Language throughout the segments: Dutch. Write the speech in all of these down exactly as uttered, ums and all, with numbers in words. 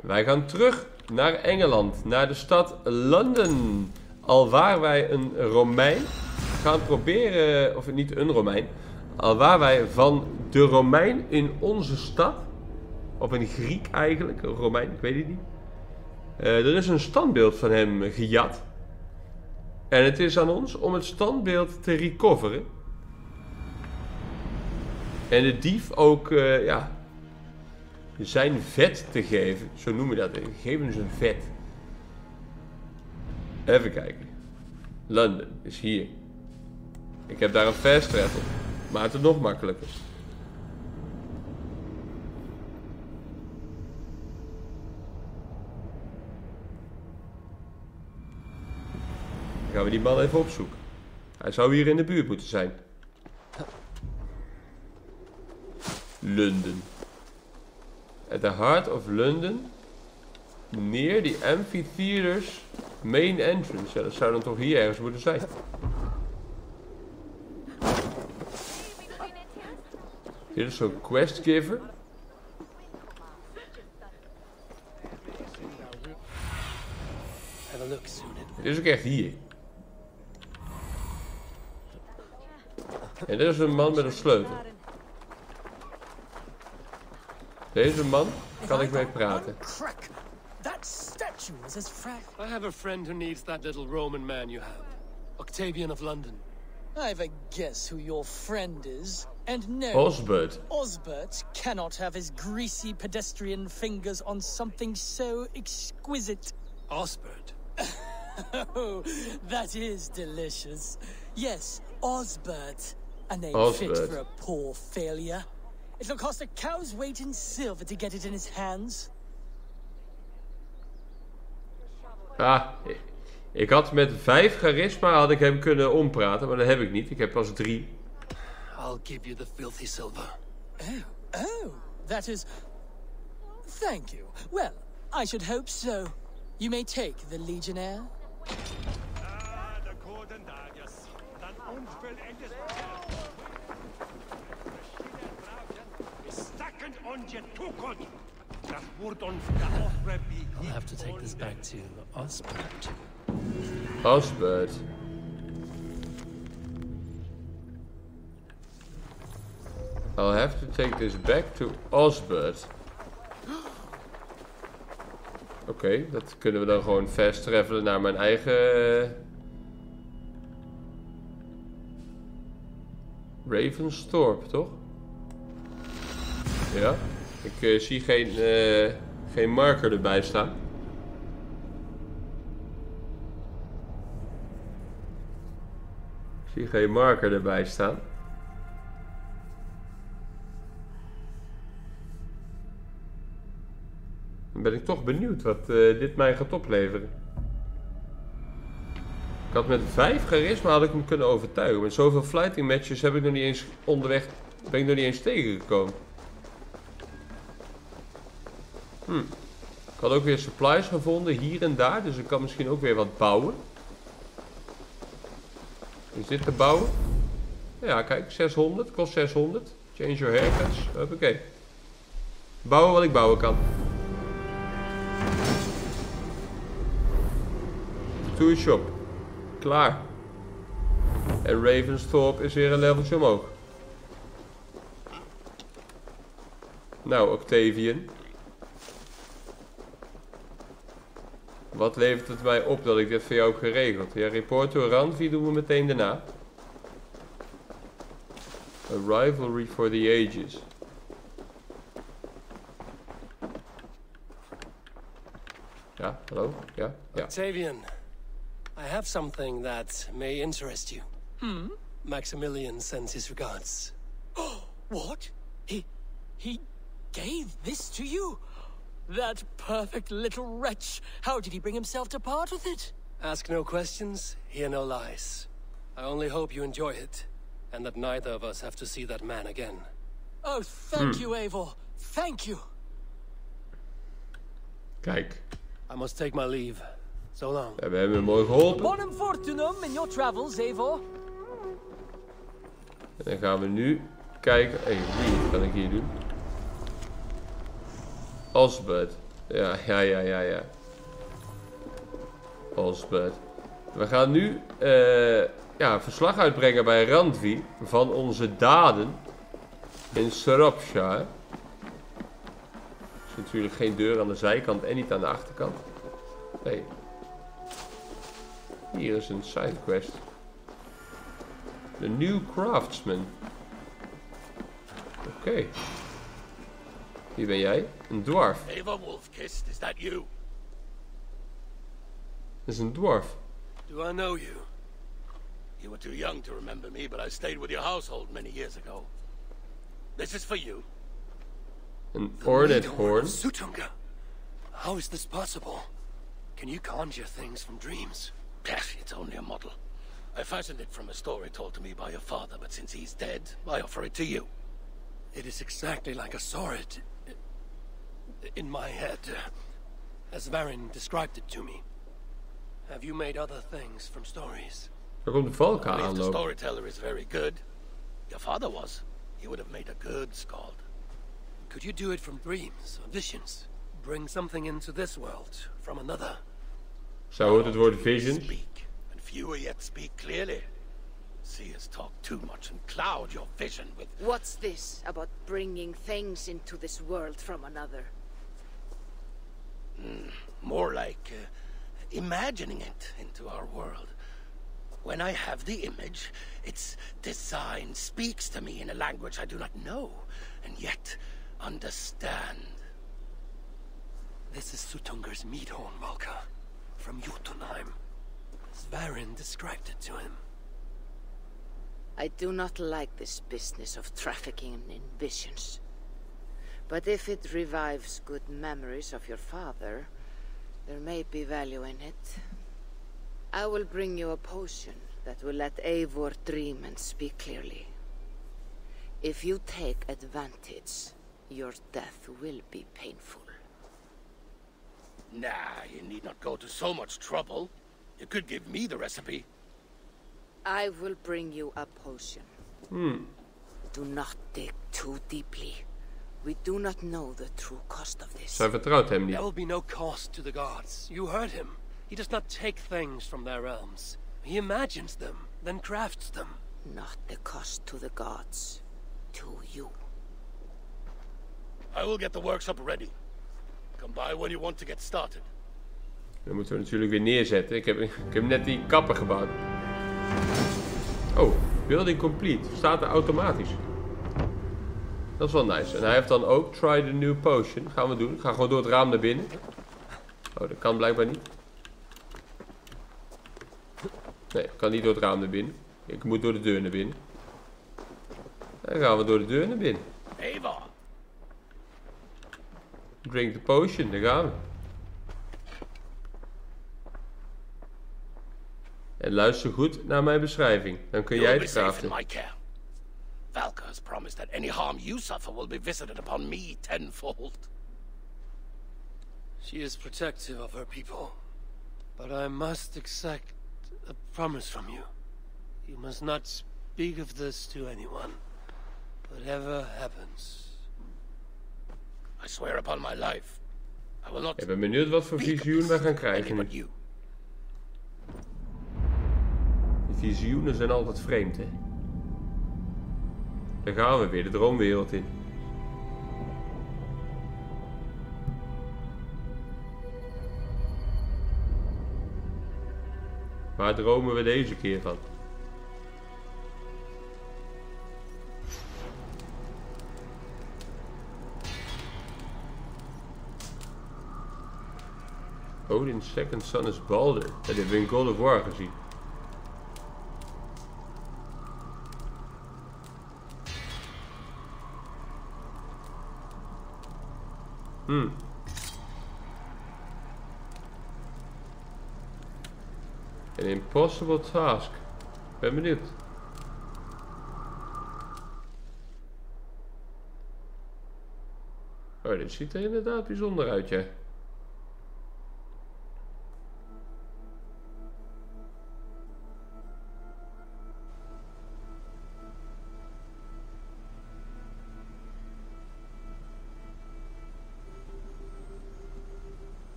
Wij gaan terug naar Engeland, naar de stad Londen. Alwaar wij een Romein gaan proberen, of niet een Romein, alwaar wij van de Romein in onze stad, of een Griek eigenlijk, een Romein, ik weet het niet. Uh, er is een standbeeld van hem gejat. En het is aan ons om het standbeeld te recoveren. En de dief ook, uh, ja, zijn vet te geven. Zo noemen we dat. Geef hem zijn vet. Even kijken. Londen is hier. Ik heb daar een fast travel. Maakt het nog makkelijker. Dan gaan we die man even opzoeken. Hij zou hier in de buurt moeten zijn. London. At the heart of London. Near the amphitheater's main entrance. Ja, dat zou dan toch hier ergens moeten zijn. Dit is zo'n questgiver. Dit is ook echt hier. En dit is een man met een sleutel. Deze man kan ik mee praten. I have a friend who needs that little Roman man you have. Octavian of London. I have a guess who your friend is. And no, Osbert. Osbert cannot have his greasy pedestrian fingers on something so exquisite. Osbert? Oh, that is delicious. Yes, Osbert. A name Osbert. fit for a poor failure. It'll cost a cow's weight in silver to get it in his hands. Ah, ik had met vijf charisma had ik hem kunnen ompraten, maar dat heb ik niet. Ik heb pas drie. I'll give you the filthy silver. Oh, oh, that is... Thank you. Well, I should hope so. You may take the Legionnaire. I'll have to take this back to Osbert. Osbert. I'll have to take this back to Osbert. Oké, okay, dat kunnen we dan gewoon fast travelen naar mijn eigen... Ravensthorpe, toch? Ja. Ik uh, zie geen, uh, geen marker erbij staan. Ik zie geen marker erbij staan. Dan ben ik toch benieuwd wat uh, dit mij gaat opleveren. Ik had met vijf charisma had ik hem kunnen overtuigen. Met zoveel fighting matches heb ik nog niet eens onderweg, ben ik nog niet eens tegengekomen. Hm. Ik had ook weer supplies gevonden hier en daar, dus ik kan misschien ook weer wat bouwen. Is dit te bouwen? Ja, kijk, zeshonderd, kost zeshonderd. Change your haircuts, oké. Bouwen wat ik bouwen kan. Tour shop. Klaar. En Ravensthorpe is weer een leveltje omhoog. Nou, Octavian. Wat levert het mij op dat ik dit voor jou heb geregeld? Ja, report to Ranvi doen we meteen daarna. A rivalry for the ages. Ja, hallo? Ja, ja. Octavian, I have something that may interest you. Hmm? Maximilian sends his regards. Oh, what? He... he gave this to you? That perfect little wretch. How did he bring himself to part with it? Ask no questions, hear no lies. I only hope you enjoy it, and that neither of us have to see that man again. Oh, thank Hmm. you, Eivor. Thank you. Kijk. I must take my leave. So long. We hebben hem mooi geholpen. Bonum fortunum in your travels, Eivor. En dan gaan we nu kijken. Hé, hey, wie kan ik hier doen? Osbert. Ja, ja, ja, ja, ja. Osbert. We gaan nu uh, ja, verslag uitbrengen bij Randvi van onze daden in Shropshire. Er is natuurlijk geen deur aan de zijkant en niet aan de achterkant. Nee. Hier is een sidequest. The New Craftsman. Oké. Okay. Wie ben jij? Een dwarf. Ava Wolfkist, is that you? Dat is een dwarf. Do I know you? You were too young to remember me, but I stayed with your household many years ago. This is for you. An ornate horn. Sutunga. How is this possible? Can you conjure things from dreams? It's only a model. I fashioned it from a story told to me by your father, but since he's dead, I offer it to you. It is exactly like I saw it in my head, as Varin described it to me. Have you made other things from stories? Daar komt de valk Only if the aanlopen. storyteller is very good. Your father was. He would have made a good skald. Could you do it from dreams or visions? Bring something into this world from another? Zo hoort het woord visions. Speak, and fewer yet speak clearly. Seers talk too much and cloud your vision with... What's this about bringing things into this world from another? Mm, more like uh, imagining it into our world. When I have the image, its design speaks to me in a language I do not know, and yet understand. This is Sutunger's meat horn, Valka, from Jotunheim. Varin described it to him. I do not like this business of trafficking in visions. But if it revives good memories of your father, there may be value in it. I will bring you a potion that will let Eivor dream and speak clearly. If you take advantage, your death will be painful. Nah, you need not go to so much trouble. You could give me the recipe. I will bring you a potion. Hmm. Do not dig too deeply. We do not know the true cost of this. Zij vertrouwt hem niet. There will be no cost to the gods. You heard him. He does not take things from their realms. He imagines them, then crafts them. Not the cost to the gods. To you. I will get the workshop ready. Come by when you want to get started. Dan moeten we natuurlijk weer neerzetten. Ik heb, ik heb net die kapper gebouwd. Oh, building complete. Staat er automatisch. Dat is wel nice. En hij heeft dan ook try the new potion. Gaan we doen. Ik ga gewoon door het raam naar binnen. Oh, dat kan blijkbaar niet. Nee, ik kan niet door het raam naar binnen. Ik moet door de deur naar binnen. Dan gaan we door de deur naar binnen. Ava! Drink the potion, daar gaan we. En luister goed naar mijn beschrijving. Dan kun jij You'll het be safe in craften. my care. Valka has promised that any harm you suffer will be visited upon me tenfold. She is protective of her people. But I must exact a promise from you. You must not speak of this to anyone. Whatever happens. I swear upon my life. I will not Ik ben benieuwd wat voor visioen we gaan krijgen nu. but you. Die visioenen zijn altijd vreemd, hè. Daar gaan we weer, de droomwereld in. Waar dromen we deze keer van? Odin's second son is Balder. Dat hebben we in God of War gezien. Hmm. An impossible task. Ben benieuwd. Oh, dit ziet er inderdaad bijzonder uit, ja.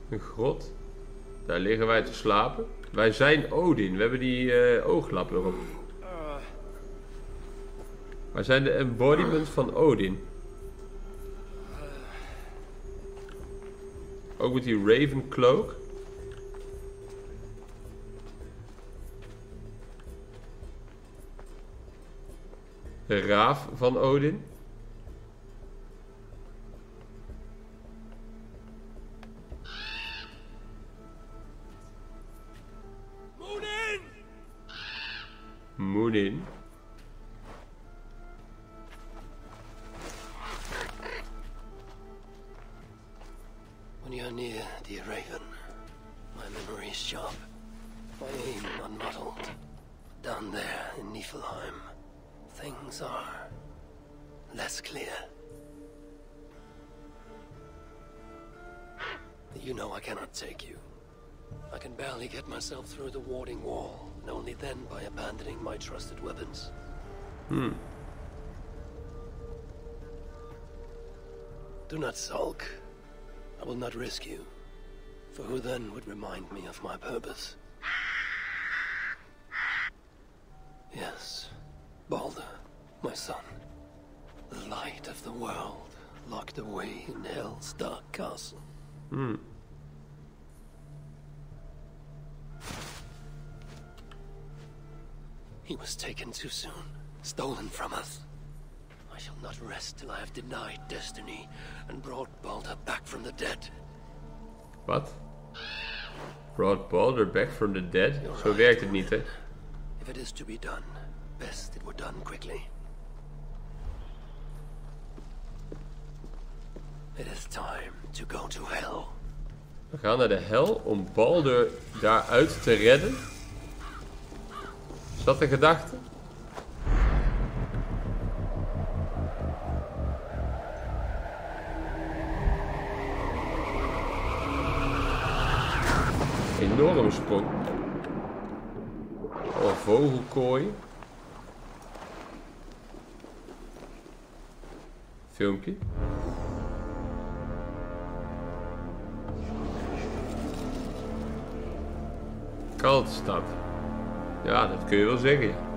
Een grot. Daar liggen wij te slapen. Wij zijn Odin. We hebben die uh, ooglap erop. Wij zijn de embodiment van Odin. Ook met die Raven Cloak. De raaf van Odin. Munin! Munin. When you're near, dear Raven, my memory is sharp, my aim unmuddled. Down there in Niflheim, things are less clear. You know I cannot take you. I can barely get myself through the warding wall, and only then by abandoning my trusted weapons. Hmm. Do not sulk. I will not risk you. For who then would remind me of my purpose? Yes, Baldur, my son. The light of the world, locked away in Hell's dark castle. Hmm. He was taken too soon, stolen from us. I shall not rest till I have denied destiny and brought Baldur back from the dead. Wat? Brought Baldur back from the dead? You're Zo right. werkt het niet, hè? If it is to be done, best it were done quickly. It is time to go to hell. We gaan naar de hel om Baldur daaruit te redden. Is dat de gedachte? Enorme sprong. Oh, vogelkooi. Filmpje. Kaltstad. Ja, dat kun je wel zeggen. Ja.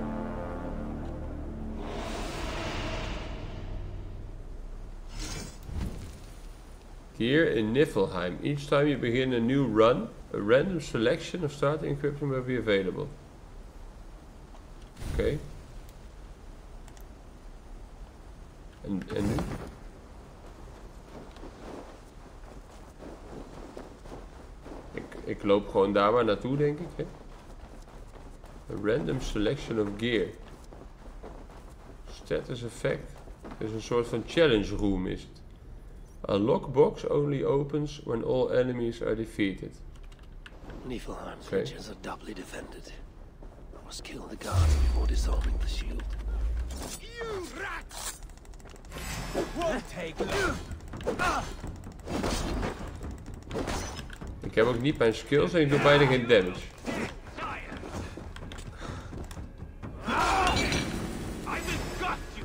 Here in Niflheim, each time you begin a new run, a random selection of starting equipment will be available. Oké. Okay. En, en nu? Ik, ik loop gewoon daar maar naartoe, denk ik. Hè? A random selection of gear. Status effect. Dus een soort van challenge room is het. A lockbox only opens when all enemies are defeated. Niflheim's Okay. riches are doubly defended. I must kill the guards before disarming the shield. You rat! Won't take long. Ik heb ook niet mijn skills en ik doe bijna geen damage. I will gut you.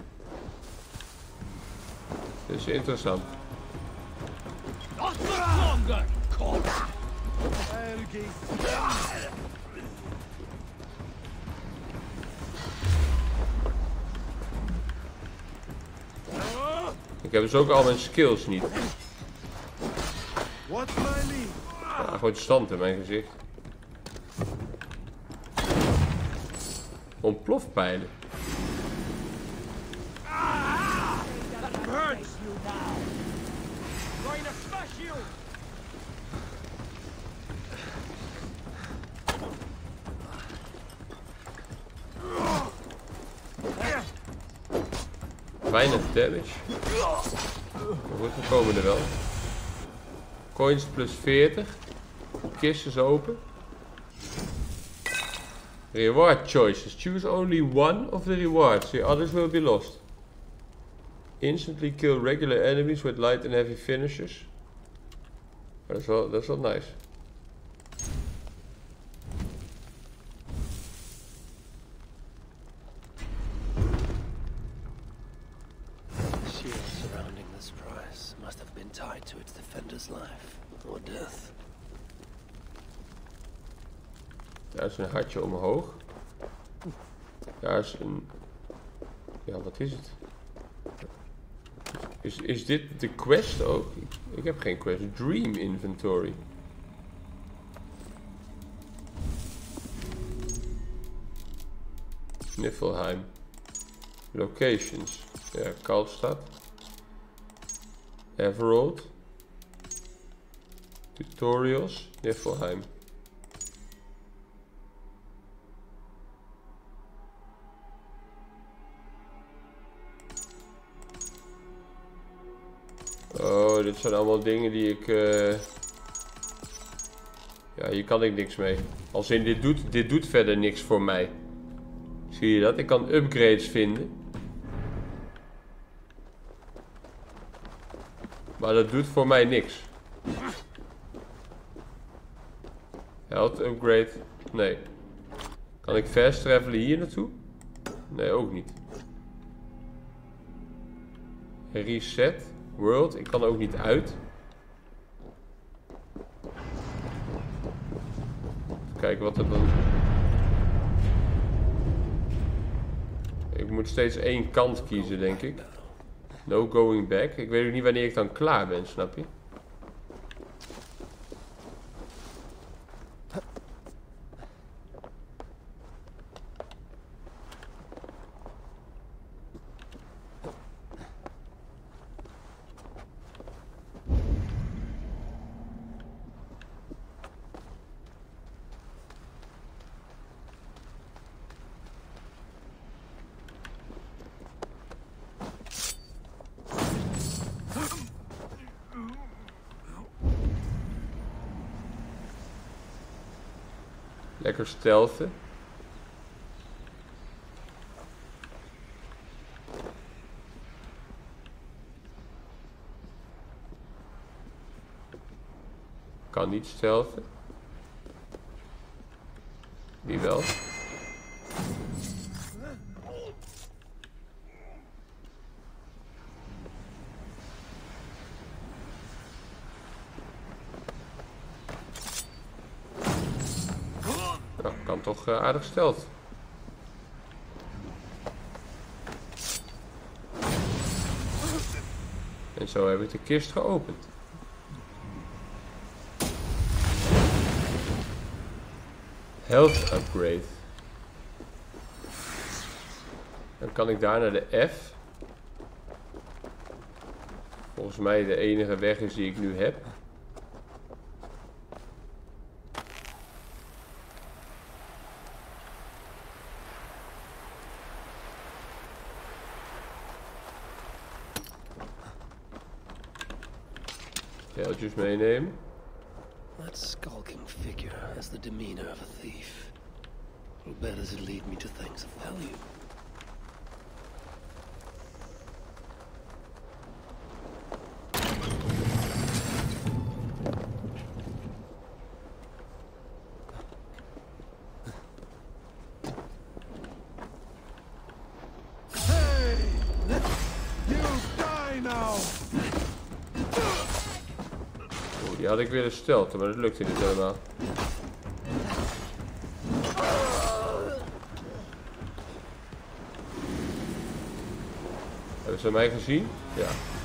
Dat is interessant. Not longer, corpse. I'll gaze. Ik heb dus ook al mijn skills niet. What's my lead? Ja, gewoon stand in mijn gezicht. Ontplofpijlen. That burns you now. Going to smash you. Weinig damage. Maar goed, we komen er wel. Coins plus veertig. Kist is open. Reward choices. Choose only one of the rewards. The others will be lost. Instantly kill regular enemies with light and heavy finishers. Dat is wel, dat is wel nice. The shield surrounding this prize must have been tied to its defender's life. or death. Daar is een hartje omhoog. Daar is een... Ja, wat is het? Is, is dit de quest ook? Ik, ik heb geen quest. Dream Inventory. Niflheim. Locations. Ja, Kalstad. Everold. Tutorials. Niflheim. Oh, dit zijn allemaal dingen die ik... Uh... Ja, hier kan ik niks mee. Als in, dit doet, dit doet verder niks voor mij. Zie je dat? Ik kan upgrades vinden. Maar dat doet voor mij niks. Health upgrade. Nee. Kan ik fast travelen hier naartoe? Nee, ook niet. Reset. World. Ik kan ook niet uit. Even kijken wat er dan... Ik moet steeds één kant kiezen, denk ik. No going back. Ik weet ook niet wanneer ik dan klaar ben, snap je? Lekker stealthen. Kan niet stealthen. Die wel. Nou, kan toch uh, aardig stelt. En zo heb ik de kist geopend. Health upgrade. Dan kan ik daar naar de F. Volgens mij de enige weg is die ik nu heb. Geldjes meenemen. That skulking figure has the demeanor of a thief. Where does it lead me to things of value? Hey! You die now! Oeh, die had ik weer gesteld, maar dat lukte niet helemaal. Hebben ze mij gezien? Ja.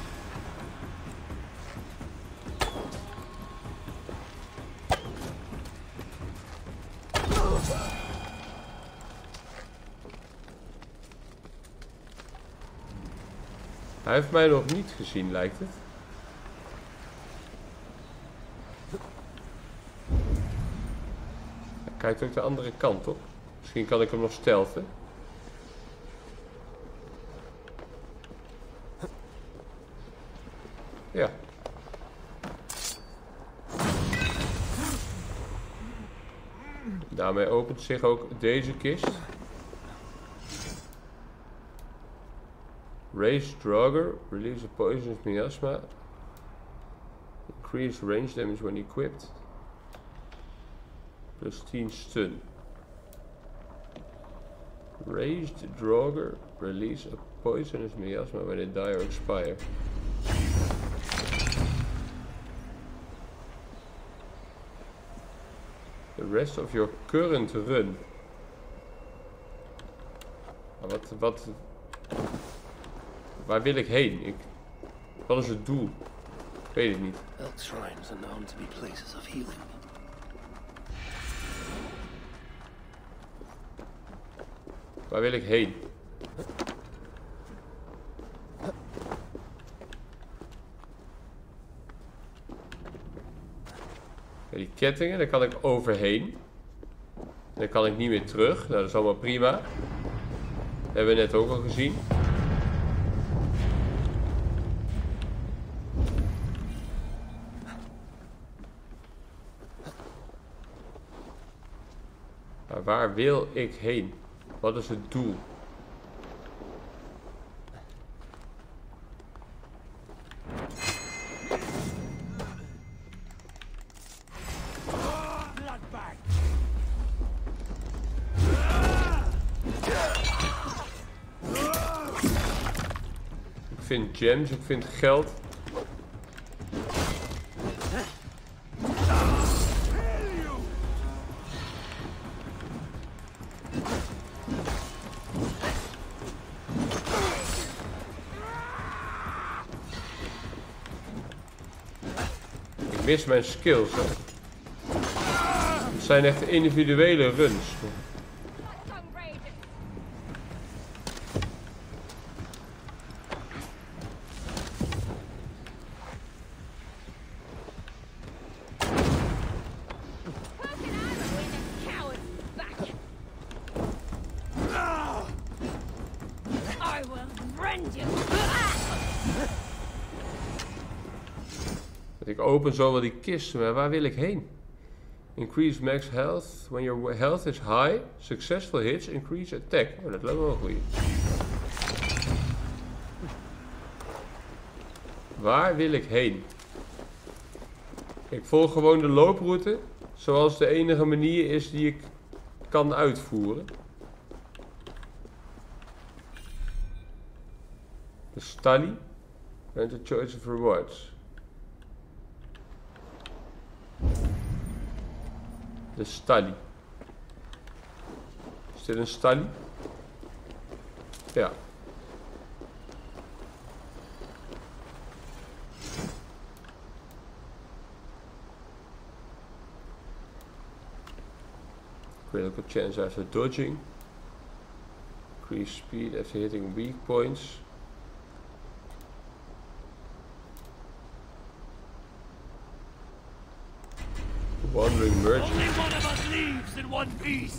Hij heeft mij nog niet gezien, lijkt het. Hij kijkt ook de andere kant op. Misschien kan ik hem nog stealthen. Ja. Daarmee opent zich ook deze kist. Raise Draugr, release a poisonous miasma. Increase range damage when equipped. Plus tien stun. Raised Draugr, release a poisonous miasma when it die or expire. The rest of your current run. Maar wat, wat... Waar wil ik heen? Ik, wat is het doel? Ik weet het niet. Elk shrines are known to be places of healing. Waar wil ik heen? Ja, die kettingen, daar kan ik overheen. Dan kan ik niet meer terug. Nou, dat is allemaal prima. Dat hebben we net ook al gezien. Maar waar wil ik heen? Wat is het doel? Ik vind gems, ik vind geld. Ik mis mijn skills, hè. Het zijn echt individuele runs. Ik open zo wel die kisten, maar waar wil ik heen? Increase max health. When your health is high, successful hits increase attack. Oh, dat lijkt me wel goed. Waar wil ik heen? Ik volg gewoon de looproute, zoals de enige manier is die ik kan uitvoeren. De Stally. And the choice of rewards. De Stally. Is dit een Stally? Ja. Critical chance after dodging. Increase speed after hitting weak points. Wandering merchant. Only one of us leaves in one piece.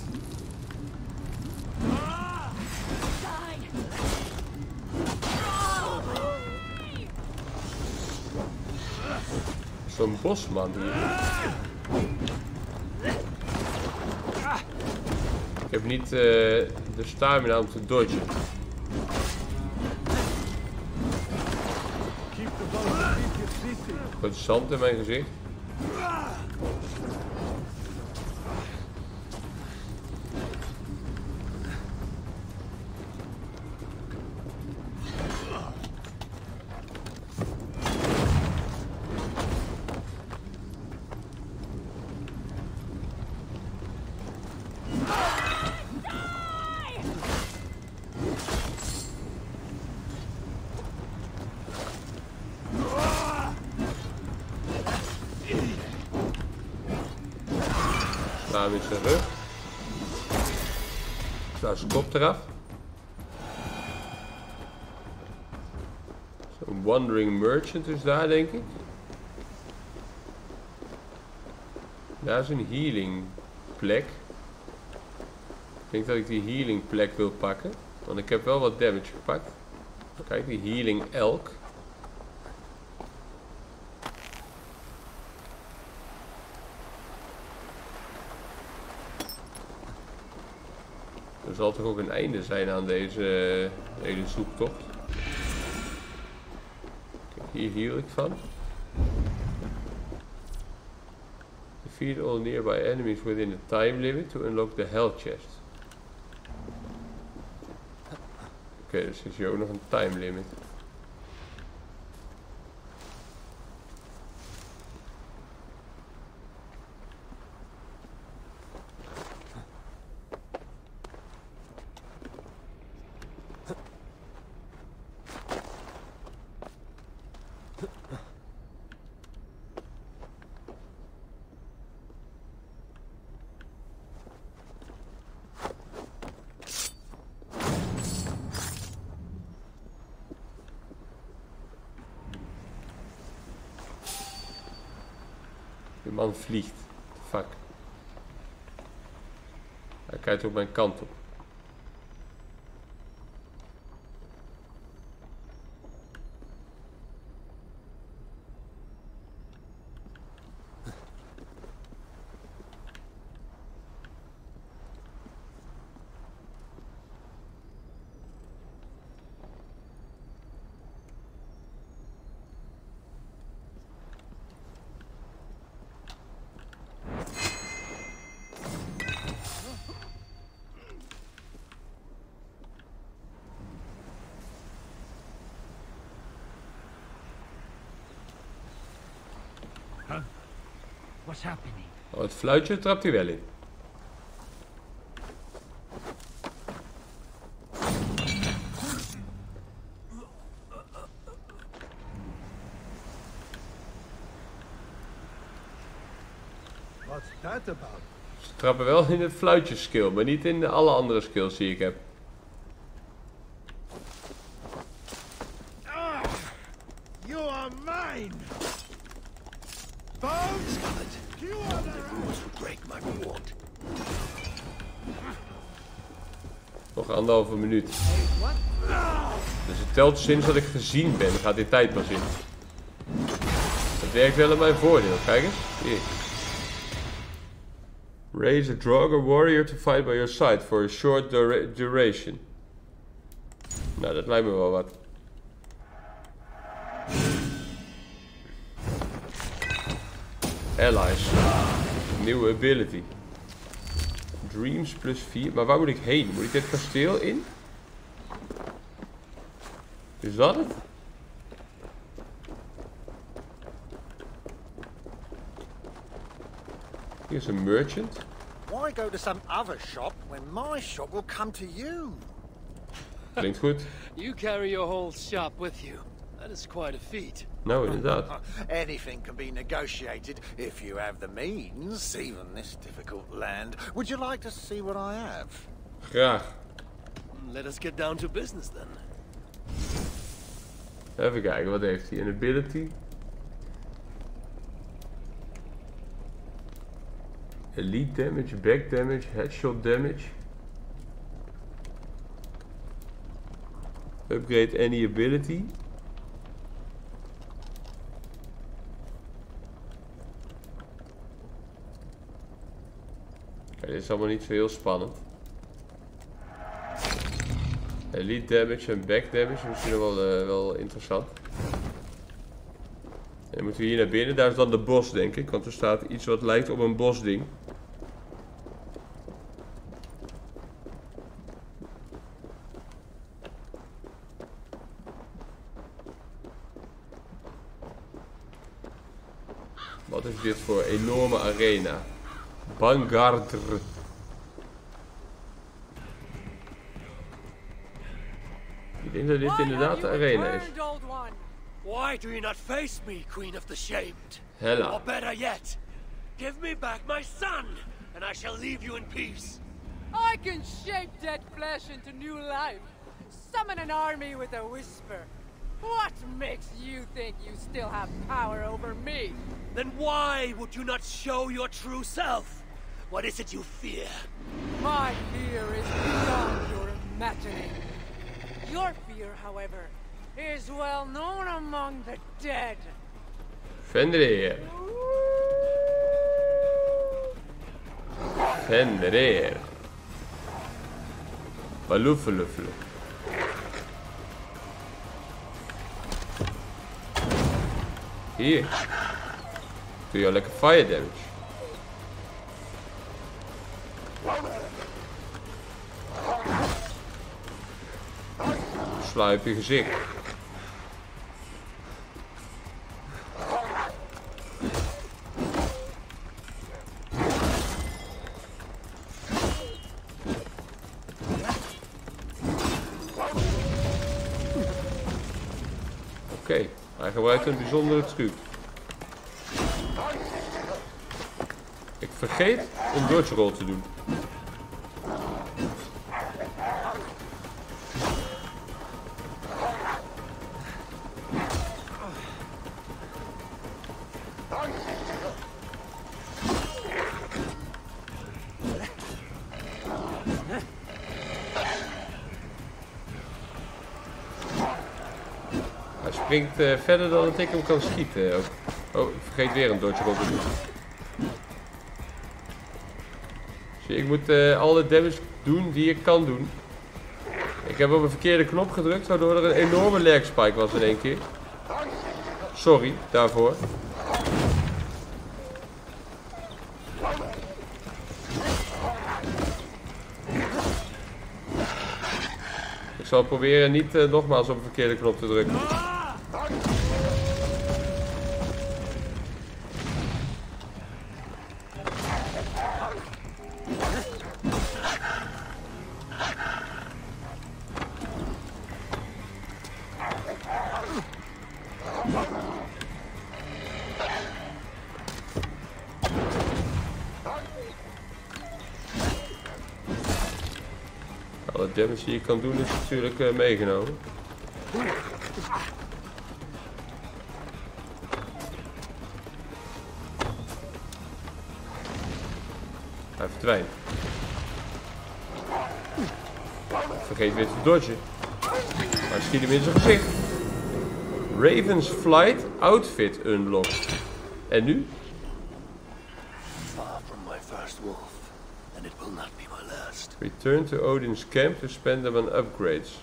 Zo'n bosman hier. Ik heb niet uh, de stamina om te dodgen. Goed zand in mijn gezicht. Sla hem in zijn rug. Sla zijn kop eraf. Zo'n wandering merchant is daar, denk ik. Daar is een healing plek. Ik denk dat ik die healing plek wil pakken. Want ik heb wel wat damage gepakt. Kijk, die healing elk. Er zal toch ook een einde zijn aan deze uh, hele zoektocht. Kijk, hier heal ik van. Defeat all nearby enemies within the time limit to unlock the health chest. Oké, okay, dus is hier ook nog een time limit. Die man vliegt. Fuck. Hij kijkt op mijn kant op. What's happening? Oh, het fluitje trapt hij wel in. What's that about? Ze trappen wel in het fluitje skill, maar niet in de alle andere skills die ik heb. Ah, you are mine. Bones, you are the Rules would break my reward. Nog anderhalve minuut. Dus het telt sinds dat ik gezien ben, gaat die tijd pas in. Het werkt wel in mijn voordeel, kijk eens. Hier. Raise a Draugr warrior to fight by your side for a short dura duration. Nou, dat lijkt me wel wat. Allies. Nieuwe ability. Dreams plus vier. Maar waar moet ik heen? Moet ik dit kasteel in? Is dat het? Hier is een merchant. Why go to some other shop when my shop will come to you? Klinkt goed. You carry your whole shop with you. That is quite a feat. Nou, inderdaad. Anything can be negotiated if you have the means, even this difficult land. Would you like to see what I have? Graag. Let us get down to business then. Even kijken, wat heeft hij? Een ability. Elite damage, back damage, headshot damage. Upgrade any ability. Kijk, dit is allemaal niet zo heel spannend. Elite damage en back damage, misschien nog wel, uh, wel interessant. En dan moeten we hier naar binnen, daar is dan de bos denk ik, want er staat iets wat lijkt op een bosding. Wat is dit voor enorme arena? Bangardr. Ik denk dat dit inderdaad de arena is. Why do you not face me, Queen of the Shamed? Hela. Or better yet, give me back my son, and I shall leave you in peace. I can shape dead flesh into new life. Summon an army with a whisper. What makes you think you still have power over me? Then why would you not show your true self? What is it you fear? My fear is beyond your imagining. Your fear, however, is well known among the dead. Fenrir. Fenrir. Baloofeluflu. Hier. Doe je al lekker fire damage. Sla op je gezicht. Oké, okay, hij gebruikt een bijzondere truc. Ik vergeet een dodge roll te doen. springt uh, verder dan dat ik hem kan schieten. Ook. Oh, ik vergeet weer een dodge roll te doen. Zie, ik moet uh, alle damage doen die ik kan doen. Ik heb op een verkeerde knop gedrukt, waardoor er een enorme lag spike was in één keer. Sorry daarvoor. Ik zal proberen niet uh, nogmaals op een verkeerde knop te drukken. Alle damage die je kan doen is natuurlijk uh, meegenomen. Hij verdwijnt. Vergeet weer te dodgen. Maar schiet hem in zijn gezicht. Raven's Flight Outfit unlocked. En nu? Far from my first wolf, and it will not be my last. Return to Odin's camp to spend them on upgrades.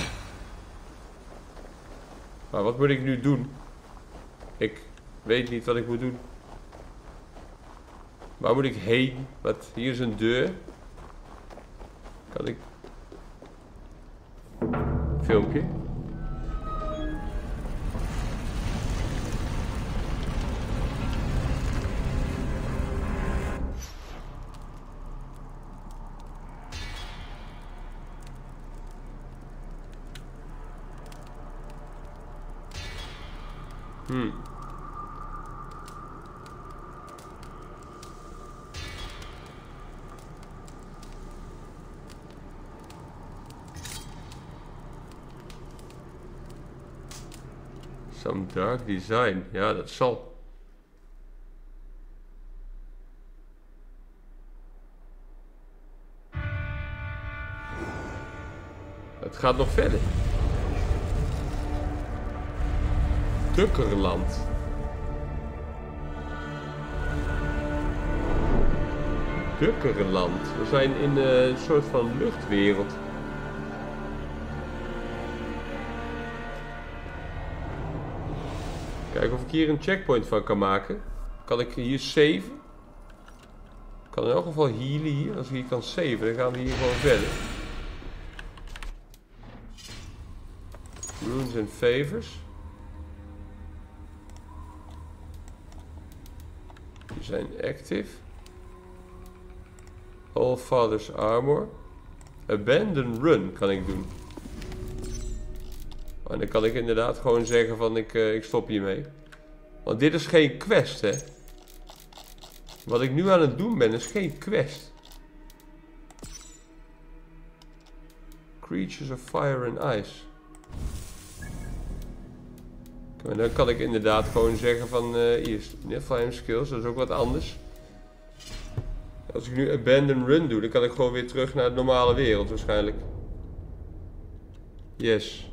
Maar wat moet ik nu doen? Ik weet niet wat ik moet doen. Waar moet ik heen? Wat? Hier is een deur. Kan ik... Filmpje. Hmm. Some dark design. Ja, dat zal. Het gaat nog verder. Dukkerland. Dukkerland. We zijn in een soort van luchtwereld. Kijken of ik hier een checkpoint van kan maken. Kan ik hier saven? Ik kan in elk geval healen hier. Als ik hier kan saven, dan gaan we hier gewoon verder. Runes and favors. Die zijn active. All Father's Armor. Abandon Run kan ik doen. En dan kan ik inderdaad gewoon zeggen van ik, uh, ik stop hiermee. Want dit is geen quest, hè. Wat ik nu aan het doen ben is geen quest. Creatures of Fire and Ice. En dan kan ik inderdaad gewoon zeggen van uh, hier is Flame Skills, dat is ook wat anders. Als ik nu Abandon Run doe, dan kan ik gewoon weer terug naar de normale wereld waarschijnlijk. Yes.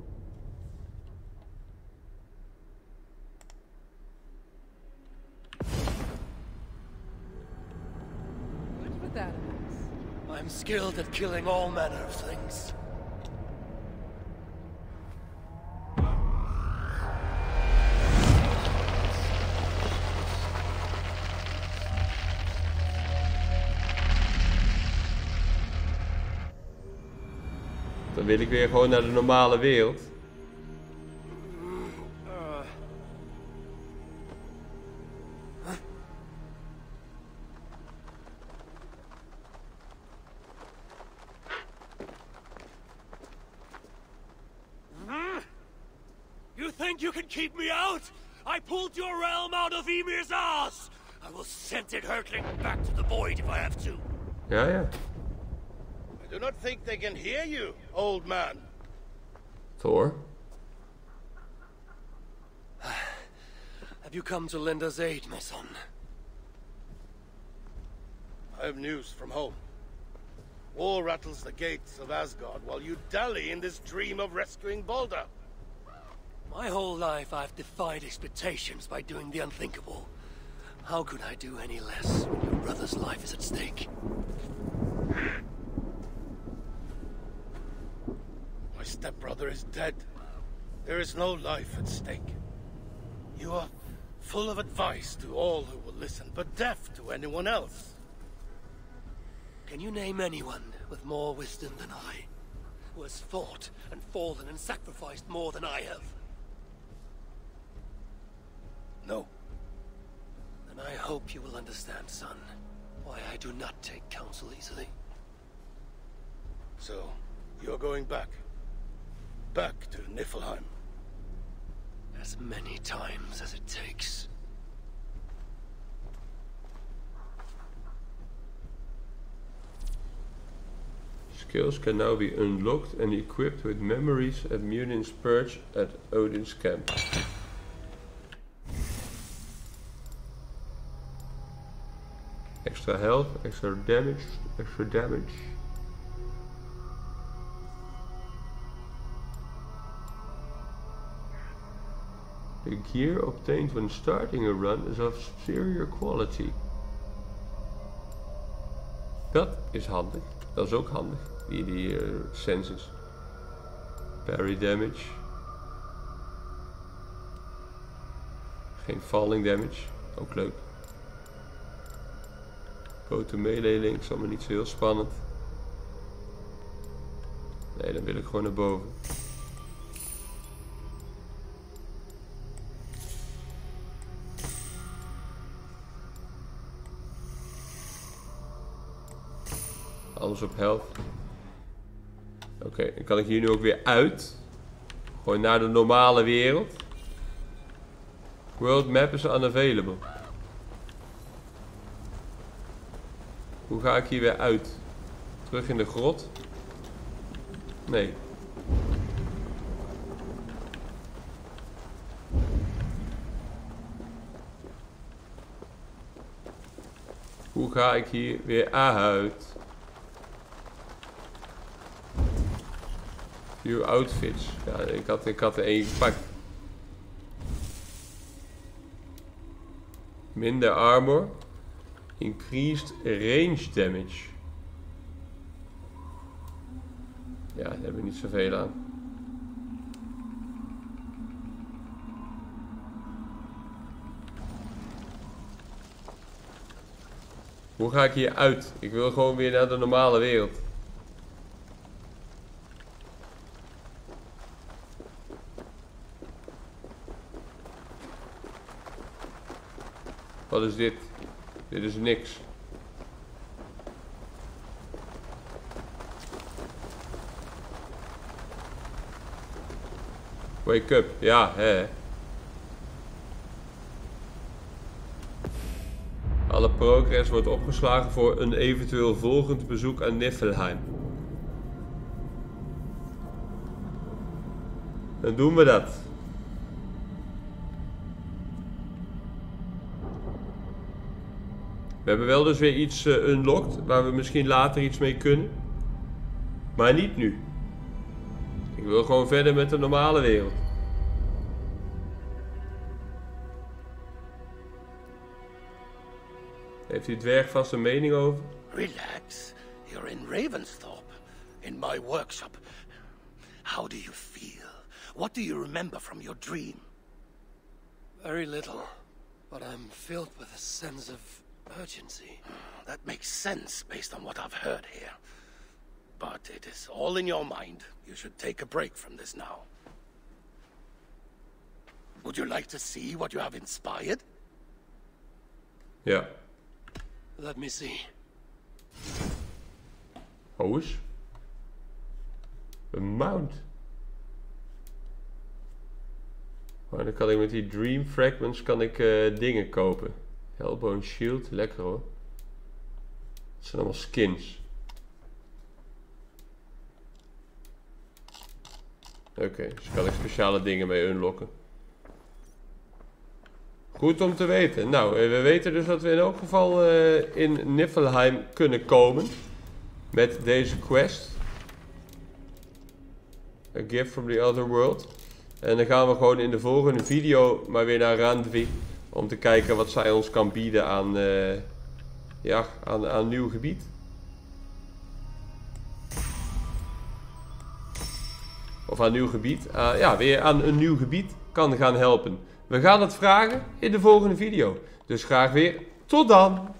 I'm skilled at killing all manner of things. Dan wil ik weer gewoon naar de normale wereld. You think you can keep me out? I pulled your realm out of Ymir's ass! I will send it hurtling back to the void if I have to. Ja, ja. I do not think they can hear you, old man. Thor? Have you come to lend us aid, my son? I have news from home. War rattles the gates of Asgard while you dally in this dream of rescuing Balder. My whole life I've defied expectations by doing the unthinkable. How could I do any less when your brother's life is at stake? My stepbrother is dead. There is no life at stake. You are full of advice to all who will listen, but deaf to anyone else. Can you name anyone with more wisdom than I, who has fought and fallen and sacrificed more than I have? No. Then I hope you will understand, son, why I do not take counsel easily. So, you're going back. Back to Niflheim. As many times as it takes. Skills can now be unlocked and equipped with memories at Munin's Purge at Odin's camp. Extra health, extra damage, extra damage. The gear obtained when starting a run is of superior quality. Dat is handig. Dat is ook handig. Die, die uh, senses. Parry damage. Geen falling damage. Ook leuk. Go to melee link is allemaal niet zo heel spannend. Nee, dan wil ik gewoon naar boven. Alles op health. Oké, okay, dan kan ik hier nu ook weer uit. Gewoon naar de normale wereld. World map is unavailable. Hoe ga ik hier weer uit? Terug in de grot? Nee. Hoe ga ik hier weer uit? View outfits. Ja, ik had, ik had er één gepakt. Minder armor. Increased range damage. Ja, daar hebben we niet zoveel aan. Hoe ga ik hier uit? Ik wil gewoon weer naar de normale wereld. Wat is dit? Dit is niks. Wake up. Ja, hè. Alle progress wordt opgeslagen voor een eventueel volgend bezoek aan Niflheim. Dan doen we dat. We hebben wel dus weer iets uh, unlocked, waar we misschien later iets mee kunnen. Maar niet nu. Ik wil gewoon verder met de normale wereld. Heeft die dwerg vast een mening over? Relax. You're in Ravensthorpe. In my workshop. How do you feel? What do you remember from your dream? Very little. But I'm filled with a sense of urgency. That makes sense based on what I've heard here. But it is all in your mind. You should take a break from this now. Would you like to see what you have inspired? Ja. Let me see. Oh eens. Een mount. Maar dan kan ik met die Dream Fragments kan ik uh, dingen kopen. Hellbone Shield, lekker hoor. Dat zijn allemaal skins. Oké, okay, dus kan ik speciale dingen mee unlocken. Goed om te weten. Nou, we weten dus dat we in elk geval uh, in Niflheim kunnen komen. Met deze quest. A gift from the other world. En dan gaan we gewoon in de volgende video maar weer naar Randvi. Om te kijken wat zij ons kan bieden aan, uh, ja, aan, aan nieuw gebied. Of aan nieuw gebied. Uh, ja, weer aan een nieuw gebied kan gaan helpen. We gaan het vragen in de volgende video. Dus graag weer tot dan!